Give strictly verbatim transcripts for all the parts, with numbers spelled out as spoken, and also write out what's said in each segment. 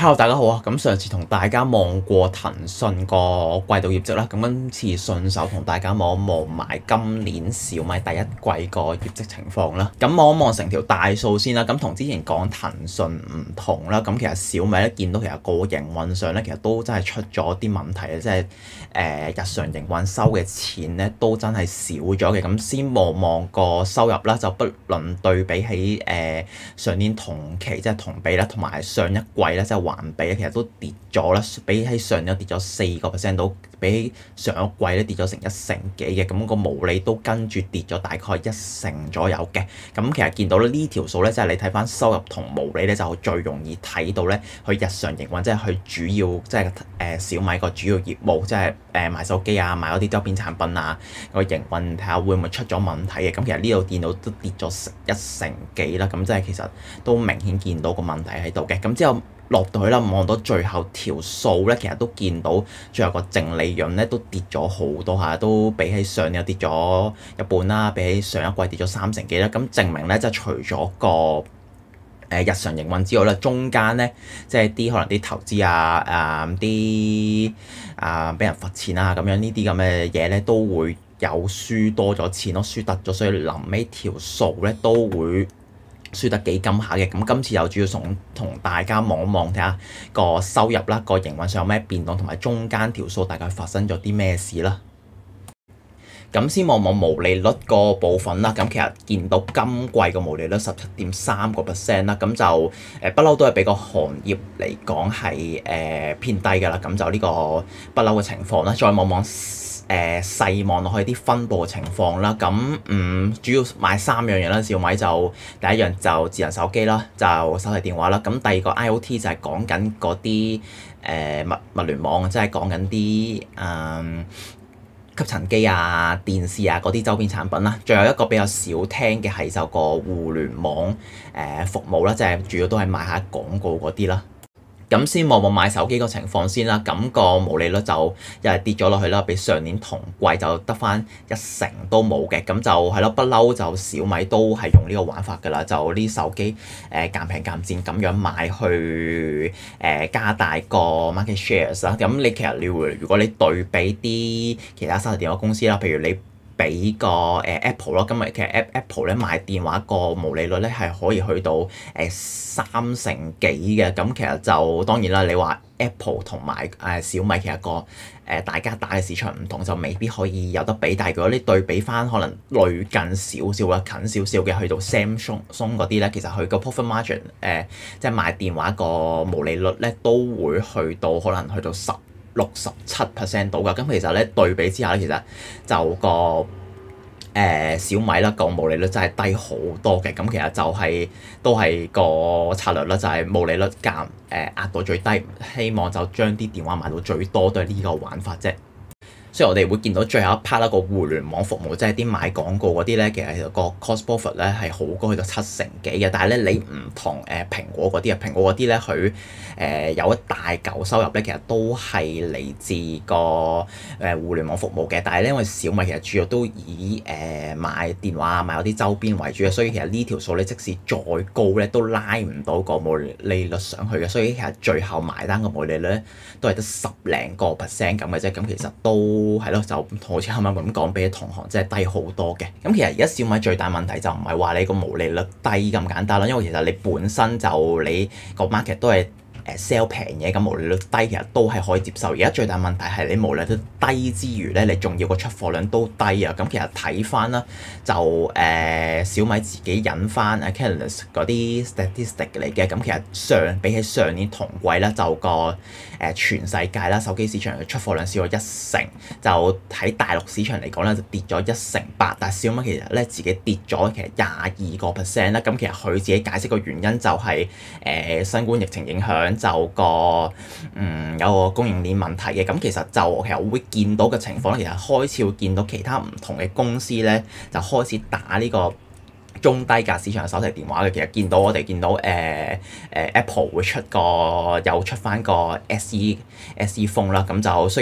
Hello 大家好啊！咁上次同大家望過騰訊個季度業績啦，咁今次順手同大家望一望埋今年小米第一季個業績情況啦。咁望一望成條大數先啦。咁同之前講騰訊唔同啦，咁其實小米咧見到其實個營運上咧，其實都真係出咗啲問題啊，即係誒日常營運收嘅錢咧都真係少咗嘅。咁先望望個收入啦，就不論對比起誒、呃、上年同期即係同比啦，同埋上一季咧即係環比咧，其實都跌咗啦，比起上年跌咗四個 percent 到，比起上一季咧跌咗成一成幾嘅，咁、那個毛利都跟住跌咗大概一成左右嘅。咁其實見到咧呢條數咧，即係你睇翻收入同毛利咧，就最容易睇到咧佢日常營運，即係佢主要即係誒小米個主要業務，即係誒賣手機啊，賣嗰啲周邊產品啊，個營運睇下會唔會出咗問題嘅。咁其實呢度見到都跌咗一成幾啦，咁即係其實都明顯見到個問題喺度嘅。咁之後落到去啦，望到最後條數咧，其實都見到最後個淨利潤咧都跌咗好多下，都比起上年跌咗一半啦，比起上一季跌咗三成幾啦。咁證明咧，即係除咗個誒日常營運之外咧，中間咧即係啲可能啲投資啊、誒啲啊俾人罰錢啊咁樣呢啲咁嘅嘢咧，都會有輸多咗錢咯，輸突咗，所以臨尾條數咧都會輸得幾金下嘅。咁今次又主要同同大家望一望睇下個收入啦，個營運上有咩變動，同埋中間條數大概發生咗啲咩事啦。咁先望望毛利率個部分啦。咁其實見到今季個毛利率十七點三個 percent 啦，咁就誒不嬲都係比個行業嚟講係誒偏低㗎啦。咁就呢個不嬲嘅情況啦。再望望誒細望落去啲分佈嘅情況啦。咁嗯主要賣三樣嘢啦，小米就第一樣就智能手機啦，就手提電話啦。咁第二個 I O T 就係講緊嗰啲誒物物聯網，即係講緊啲嗯吸塵機啊、電視啊嗰啲周邊產品啦。最後一個比較少聽嘅係就個互聯網誒、呃、服務啦，即係主要都係賣下廣告嗰啲啦。咁先望望買手機個情況先啦。咁、那個毛利率就又係跌咗落去啦，比上年同季就得返一成都冇嘅。咁就係咯，不嬲就小米都係用呢個玩法㗎啦，就啲手機誒減平減賤咁樣買去誒、呃、加大個 market shares 啦。咁你其實你會如果你對比啲其他手提電話公司啦，譬如你俾個誒 Apple 咯，今日其實 Apple 咧賣電話個毛利率咧係可以去到誒三成幾嘅。咁其實就當然啦，你話 Apple 同埋誒小米其實個誒大家打嘅市場唔同，就未必可以有得比。但係如果你對比翻可能類近少少啦、近少少嘅，去到 Samsung 嗰啲咧，其實佢個 profit margin 誒、呃、即係賣電話個毛利率咧都會去到可能去到十六十七 percent 到㗎。咁其實咧對比之下咧，其實就個誒、呃、小米啦個毛利率真係低好多嘅。咁其實就係、是、都係個策略啦，就係、是、毛利率減誒、呃、壓到最低，希望就將啲電話賣到最多，都係呢個玩法啫。所以我哋會見到最後一 part 啦，個互聯網服務即係啲買廣告嗰啲咧，其實個 cost profit 咧係好高，去到七成幾嘅。但係咧你唔同誒蘋果嗰啲啊，蘋果嗰啲咧佢誒有一大嚿收入咧，其實都係嚟自個誒互聯網服務嘅。但係咧，因為小米其實主要都以誒賣電話啊、賣嗰啲周邊為主嘅，所以其實呢條數咧即使再高咧都拉唔到個毛利率上去嘅。所以其實最後埋單個毛利率咧都係得十零個 percent 咁嘅啫。咁其實都係咯，就好似啱啱咁講，比起同行即係低好多嘅。咁其實而家小米最大問題就唔係話你個毛利率低咁簡單啦，因為其實你本身就你個 market 都係誒 sell 平嘢，咁毛利率低其實都係可以接受。而家最大問題係你毛利率低之餘咧，你仲要個出貨量都低啊。咁其實睇翻啦，就誒、呃、小米自己引翻誒 Canalys 嗰啲 statistic 嚟嘅。咁其實上比起上年同季咧，就個誒、呃、全世界啦手機市場嘅出貨量少咗一成，就喺大陸市場嚟講咧就跌咗一成八。但係小米其實咧自己跌咗其實廿二個 percent 啦。咁其實佢自己解釋個原因就係、是、誒、呃、新冠疫情影響。就個嗯有個供應鏈問題嘅。咁其實就其實會見到嘅情況咧，其實開始會見到其他唔同嘅公司咧，就開始打呢個中低價市場嘅手提電話嘅。其實見到我哋見到誒誒、呃呃、Apple 會出個又出翻個 S E S E Phone 啦。咁就雖然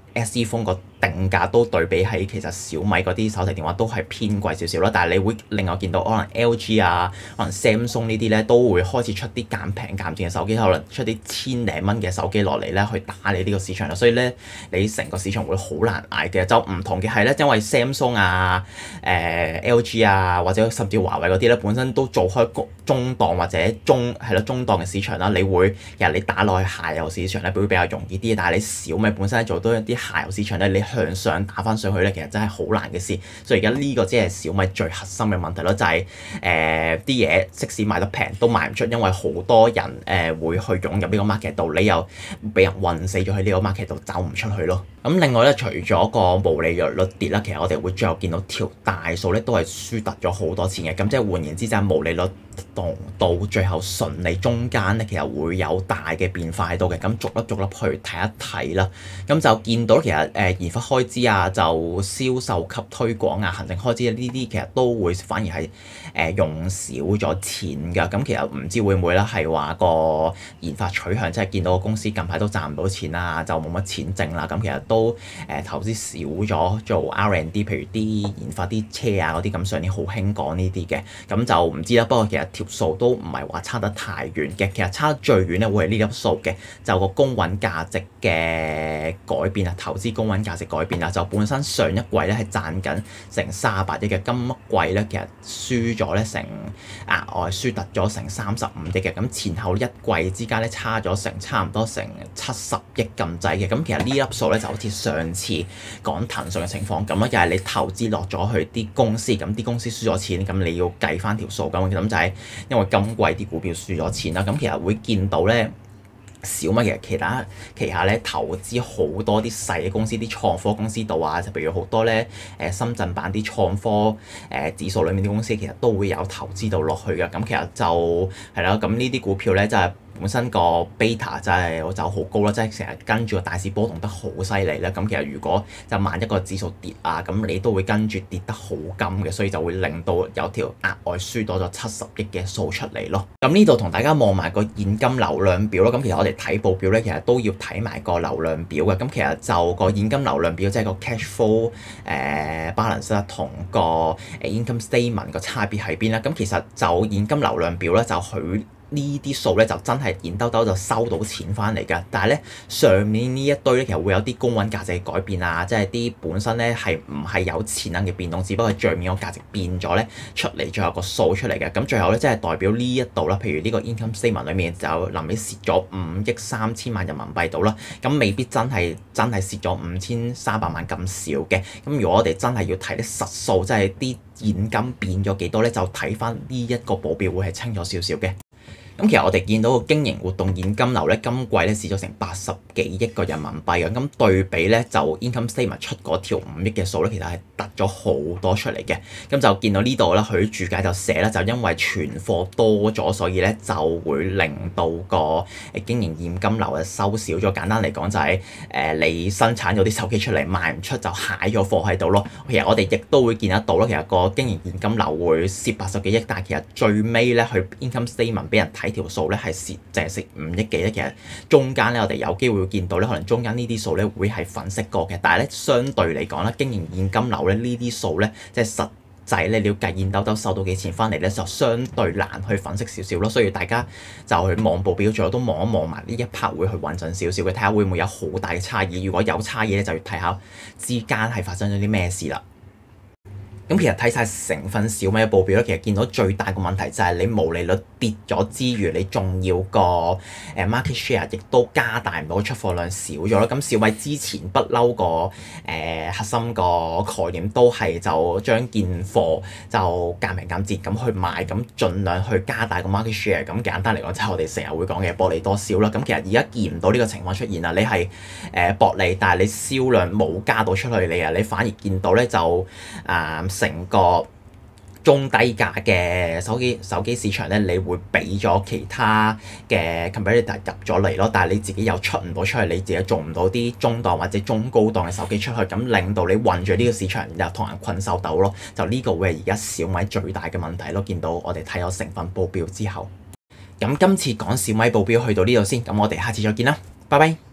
S E Phone 個定價都對比起其實小米嗰啲手提電話都係偏貴少少啦，但係你會另外見到可能 L G 啊，可能 Samsung 呢啲咧都會開始出啲減平減賤嘅手機，可能出啲千零蚊嘅手機落嚟咧去打你呢個市場啦，所以咧你成個市場會好難捱嘅。就唔同嘅係咧，因為 Samsung 啊、誒、呃、L G 啊或者甚至華為嗰啲咧本身都做開中檔或者中係咯中檔嘅市場啦，你會其實你打落去下游市場咧會比較容易啲，但係你小米本身做到一啲下游市場咧，你向上打翻上去咧，其實真係好難嘅事。所以而家呢個只係小米最核心嘅問題咯，就係誒啲嘢即使賣得平都賣唔出，因為好多人誒、呃、會去湧入呢個 market 度，你又俾人暈死咗喺呢個 market 度走唔出去咯。咁另外咧，除咗個毛利率跌啦，其實我哋會最後見到條大數咧都係輸突咗好多錢嘅。咁即係換言之，就係毛利率到到最後純利中間咧，其實會有大嘅變化喺度嘅。咁逐粒逐粒去睇一睇啦。咁就見到其實誒、呃、研發開支啊，就銷售及推廣啊，行政開支呢啲其實都會反而係誒、呃、用少咗錢㗎。咁其實唔知會唔會咧係話個研發取向，即係見到個公司近排都賺唔到錢啦，就冇乜錢剩啦。咁其實都誒、呃、投資少咗做 R and D， 譬如啲研發啲車啊嗰啲咁，上年好興講呢啲嘅。咁就唔知啦。不過其實條數都唔係話差得太遠嘅。其實差得最遠咧會係呢粒數嘅，就個公允價值嘅改變啊，投資公允價值改變啊，就本身上一季咧係賺緊成三十八億嘅，今季咧其實輸咗咧成額外輸突咗成三十五億嘅，咁前後一季之間咧差咗成差唔多成七十億咁滯嘅。咁其實呢粒數咧就好似上次講騰訊嘅情況咁咯，又係你投資落咗去啲公司，咁啲公司輸咗錢，咁你要計翻條數咁，咁就係因為今季啲股票輸咗錢啦。咁其實會見到咧。小米其實其他旗下咧投資好多啲細嘅公司，啲創科公司度啊，就譬如好多咧誒深圳版啲創科誒、呃、指數裏面啲公司，其實都會有投資到落去嘅。咁其實就係啦，咁呢啲股票咧就係、是。本身個 beta 真係就好高啦，即係成日跟住個大市波動得好犀利啦。咁其實如果就萬一個指數跌啊，咁你都會跟住跌得好金嘅，所以就會令到有條額外輸多咗七十億嘅數出嚟咯。咁呢度同大家望埋個現金流量表咯。咁其實我哋睇報表咧，其實都要睇埋個流量表嘅。咁其實就個現金流量表即係個 cash flow 誒、呃、balance 啦，同個誒 income statement 個差別喺邊啦。咁其實就現金流量表咧，就佢。呢啲數咧就真係現兜兜就收到錢翻嚟㗎，但係咧上面呢一堆咧其實會有啲公允價值嘅改變啊，即係啲本身咧係唔係有錢銀嘅變動，只不過帳面個價值變咗咧出嚟，最後個數出嚟嘅。咁最後咧即係代表呢一度啦，譬如呢個 income statement 裏面就臨尾蝕咗五億三千萬人民幣到啦，咁未必真係真係蝕咗五千三百萬咁少嘅。咁如果我哋真係要睇啲實數，即係啲現金變咗幾多咧，就睇翻呢一個報表會係清咗少少嘅。咁其實我哋見到個經營活動現金流咧，今季咧蝕咗成八十幾億個人民幣嘅，咁對比咧就 income statement 出嗰條五億嘅數咧，其實係突咗好多出嚟嘅。咁就見到呢度啦，佢註解就寫啦，就因為存貨多咗，所以咧就會令到個誒經營現金流嘅收少咗。簡單嚟講就係、是、誒、呃、你生產咗啲手機出嚟賣唔出就蟹咗貨喺度咯。其實我哋亦都會見得到啦，其實個經營現金流會蝕八十幾億，但係其實最尾咧佢 income statement 俾人睇。條數咧係蝕，淨係蝕五億幾咧。其實中間咧，我哋有機會會見到咧，可能中間呢啲數咧會係粉飾過嘅。但係咧，相對嚟講咧，經營現金流咧呢啲數咧，即係實際咧，你要計現兜兜收到幾錢翻嚟咧，就相對難去粉飾少少咯。所以大家就去望報表，最後都望一望埋呢一 part 會去穩陣少少嘅，睇下會唔會有好大嘅差異。如果有差異咧，就要睇下之間係發生咗啲咩事啦。咁其實睇晒成份小米嘅報表咧，其實見到最大嘅問題就係你毛利率跌咗之餘，你仲要個誒 market share 亦都加大唔到，出貨量少咗啦。咁小米之前不嬲個誒核心個概念都係就將件貨就減平減賤咁去賣，咁盡量去加大個 market share。咁簡單嚟講，就係我哋成日會講嘅薄利多銷啦。咁其實而家見唔到呢個情況出現啦，你係誒薄利，但係你銷量冇加到出去你啊，你反而見到咧就啊〜、呃成個中低價嘅手機手機市場咧，你會俾咗其他嘅 competitor 入咗嚟咯，但係你自己又出唔到出去，你自己做唔到啲中檔或者中高檔嘅手機出去，咁令到你混住呢個市場又同人困獸鬥咯，就呢個會係而家小米最大嘅問題咯。見到我哋睇咗成份報表之後，咁今次講小米報表去到呢度先，咁我哋下次再見啦，拜拜。